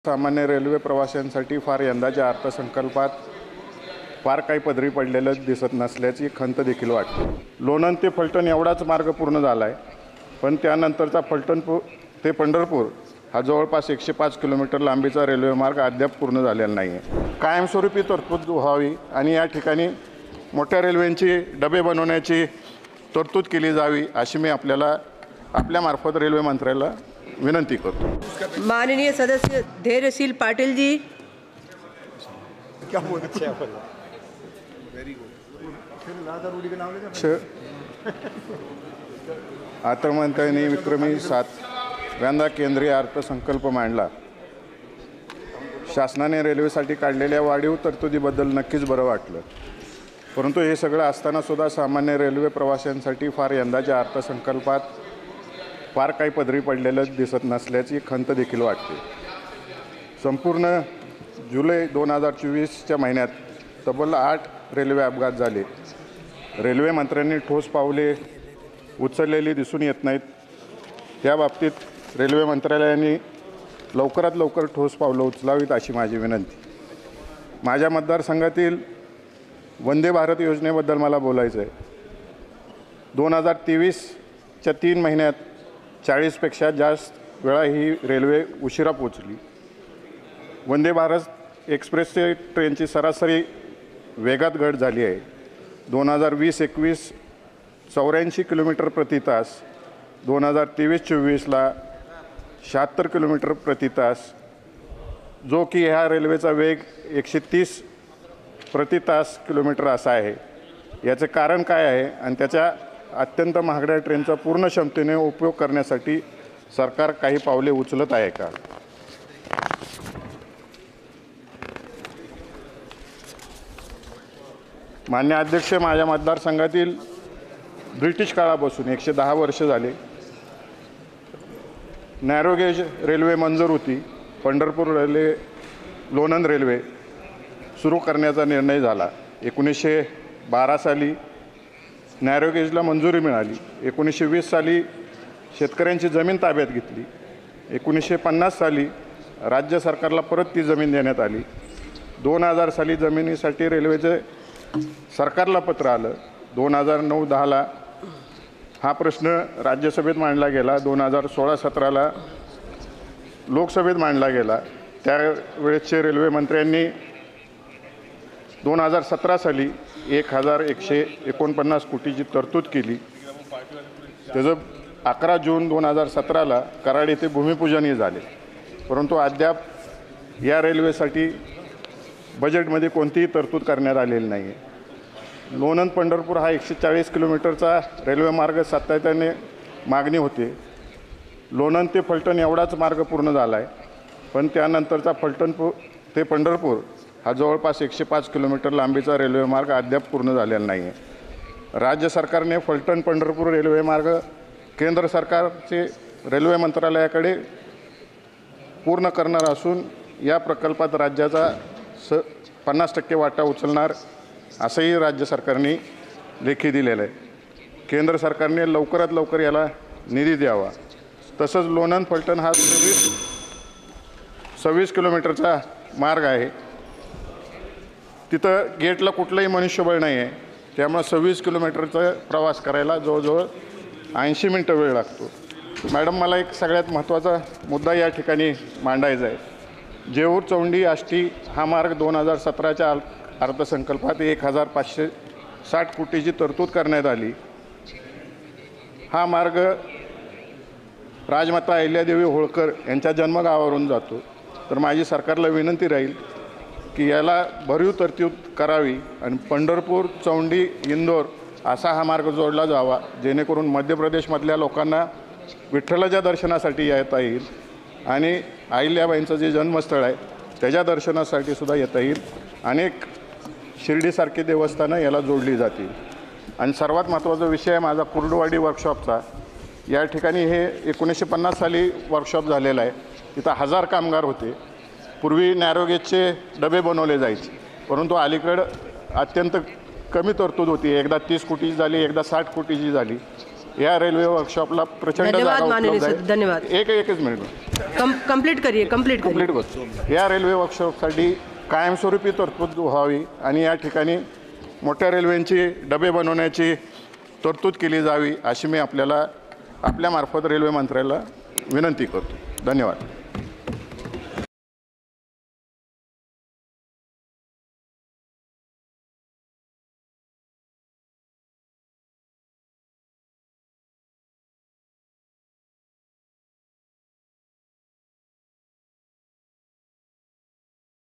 सामान्य रेल्वे प्रवाशांसाठी फार यंदाच्या अर्थसंकल्पात फार काही पदरी पडलेलं दिसत नसल्याची खंत देखील वाटते. लोणंद ते फलटण एवढाच मार्ग पूर्ण झाला आहे, पण त्यानंतरचा फलटण ते पंढरपूर हा जवळपास 105 किलोमीटर लांबीचा रेल्वे मार्ग अद्याप पूर्ण झालेला नाही आहे. कायमस्वरूपी तरतूद व्हावी आणि या ठिकाणी मोठ्या रेल्वेंची डबे बनवण्याची तरतूद केली जावी अशी मी आपल्या मार्फत रेल्वे मंत्र्याला विनंती करतो. माननीय सदस्य धैर्यशील पाटिल जी. अर्थमंत्र्यांनी विक्रमी 7व्यांदा केंद्रीय अर्थसंकल्प मांडला. शासनाने रेल्वेसाठी काढलेल्या वाढीव तरतुदीबद्दल नक्कीच बरं वाटलं, परंतु हे सगळं असताना सुद्धा सामान्य रेल्वे प्रवाशांसाठी फार यंदाच्या अर्थसंकल्पात फार काही पदरी पडलेलं दिसत नसल्याची खंत देखील वाटते. संपूर्ण जुलै 2024च्या महिन्यात तब्बल 8 रेल्वे अपघात झाले. रेल्वे मंत्र्यांनी ठोस पावले उचललेली दिसून येत नाहीत. त्या बाबतीत रेल्वे मंत्रालयाने लवकरात लवकर ठोस पावलं उचलावीत अशी माझी विनंती. माझ्या मतदारसंघातील वंदे भारत योजनेबद्दल मला बोलायचं आहे. 2023च्या 3 महिन्यात 40पेक्षा जास्त वेळा ही रेल्वे उशिरा पोचली. वंदे भारत एक्सप्रेसचे ट्रेनची सरासरी वेगात घट झाली आहे. 2020-21 84 किलोमीटर प्रति तास, 2023-24ला 76 किलोमीटर प्रति तास, जो की ह्या रेल्वेचा वेग 130 प्रति तास किलोमीटर असा आहे. याचे कारण काय आहे आणि त्याच्या अत्यंत महागड्या ट्रेनचा पूर्ण क्षमतेने उपयोग करण्यासाठी सरकार काही पावले उचलत आहे का? मान्य अध्यक्ष, माझ्या मतदारसंघातील ब्रिटिश काळापासून 110 वर्ष झाले नॅरोगेज रेल्वे मंजूर होती. पंढरपूर रेल्वे लोणंद रेल्वे सुरू करण्याचा निर्णय झाला. 1912 साली नॅरोगेजला मंजुरी मिळाली. 1920 साली शेतकऱ्यांची जमीन ताब्यात घेतली. 1950 साली राज्य सरकारला परत ती जमीन देण्यात आली. 2000 साली जमिनीसाठी रेल्वेचे सरकारला पत्र आलं. 2009-10ला हा प्रश्न राज्यसभेत मांडला गेला. 2016-17ला लोकसभेत मांडला गेला. त्यावेळेसचे रेल्वे मंत्र्यांनी 2017 साली 1149 कोटीची तरतूद केली. त्याचं 11 जून 2017ला कराड येथे भूमिपूजनही झाले. परंतु अद्याप या रेल्वेसाठी बजेटमध्ये कोणतीही तरतूद करण्यात आलेली नाही आहे. लोणंद पंढरपूर हा 140 किलोमीटरचा रेल्वे मार्ग सातत्याने मागणी होते. लोणंद ते फलटण एवढाच मार्ग पूर्ण झाला आहे, पण त्यानंतरचा फलटण ते पंढरपूर हा जवळपास 105 किलोमीटर लांबीचा रेल्वे मार्ग अद्याप पूर्ण झालेला नाही आहे. राज्य सरकारने फलटण पंढरपूर रेल्वे मार्ग केंद्र सरकारचे रेल्वे मंत्रालयाकडे पूर्ण करणार असून या प्रकल्पात राज्याचा 50% वाटा उचलणार असंही राज्य सरकारने लेखी दिलेलं आहे. केंद्र सरकारने लवकरात लवकर याला निधी द्यावा. तसंच लोणंद फलटण हा 26 किलोमीटरचा मार्ग आहे. तिथं गेटला कुठलंही मनुष्यबळ नाही आहे. त्यामुळे 26 किलोमीटरचा प्रवास करायला जवळजवळ 80 मिनटं वेळ लागतो. मॅडम, मला एक सगळ्यात महत्त्वाचा मुद्दा या ठिकाणी मांडायचा आहे. जेऊर चौंडी आष्टी हा मार्ग 2017च्या अर्थसंकल्पात 1560 कोटीची तरतूद करण्यात आली. हा मार्ग राजमाता अहिल्यादेवी होळकर यांच्या जन्मगावावरून जातो. तर माझी सरकारला विनंती राहील की याला भरीव तरतूद करावी आणि पंढरपूर, चौंडी, इंदोर असा हा मार्ग जोडला जावा, जेणेकरून मध्य प्रदेशमधल्या लोकांना विठ्ठलाच्या दर्शनासाठी येता येईल आणि अहिल्याबाईंचं जे जन्मस्थळ आहे त्याच्या दर्शनासाठी सुद्धा येता येईल. अनेक शिर्डीसारखी देवस्थानं याला जोडली जातील. आणि सर्वात महत्त्वाचा विषय आहे माझा कुर्डुवाडी वर्कशॉपचा. या ठिकाणी हे 1950 साली वर्कशॉप झालेलं आहे. तिथं 1000 कामगार होते. पूर्वी नॅरोगेजचे डबे बनवले जायचे, परंतु अलीकडं अत्यंत कमी तरतूद होती. एकदा 30 कोटीची झाली, एकदा 60 कोटीची झाली. या रेल्वे वर्कशॉपला प्रचंड धन्यवाद जागा माननीय उपलब्ध सर, आहे. धन्यवाद. एकच मिनिट कंप्लीट करिए. कंप्लीट करतो. या रेल्वे वर्कशॉपसाठी कायमस्वरूपी तरतूद व्हावी आणि या ठिकाणी मोठ्या रेल्वेंची डबे बनवण्याची तरतूद केली जावी अशी मी आपल्यामार्फत रेल्वे मंत्र्याला विनंती करतो. धन्यवाद.